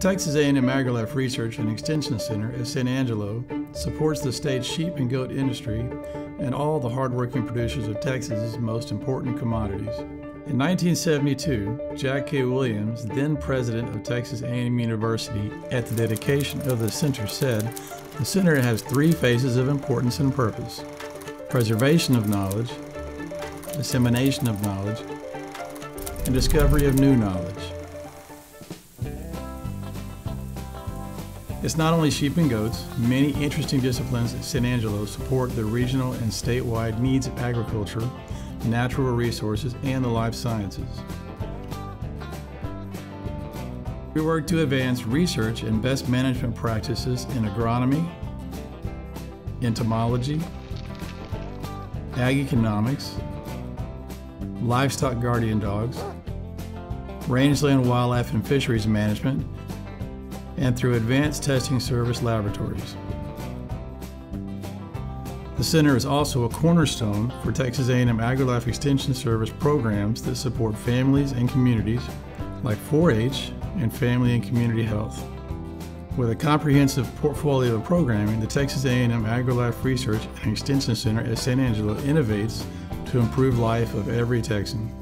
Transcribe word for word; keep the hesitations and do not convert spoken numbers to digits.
Texas A and M AgriLife Research and Extension Center at San Angelo supports the state's sheep and goat industry and all the hardworking producers of Texas's most important commodities. In nineteen seventy-two, Jack K. Williams, then president of Texas A and M University, at the dedication of the center said, "The center has three phases of importance and purpose: preservation of knowledge, dissemination of knowledge, and discovery of new knowledge." It's not only sheep and goats. Many interesting disciplines at San Angelo support the regional and statewide needs of agriculture, natural resources, and the life sciences. We work to advance research and best management practices in agronomy, entomology, ag economics, livestock guardian dogs, rangeland wildlife and fisheries management, and through advanced testing service laboratories. The center is also a cornerstone for Texas A and M AgriLife Extension Service programs that support families and communities like four H and family and community health. With a comprehensive portfolio of programming, the Texas A and M AgriLife Research and Extension Center at San Angelo innovates to improve life of every Texan.